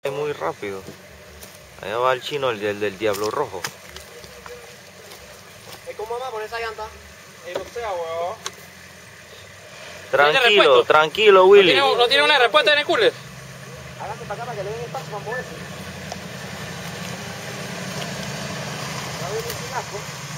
Muy rápido. Allá va el chino, el del Diablo Rojo. ¿Cómo va por esa llanta? No sé, weón. Tranquilo, tranquilo, Willy. ¿No tiene una respuesta en el cooler? Hágase para acá para que le den espacio para moverse. Va a venir sin asco.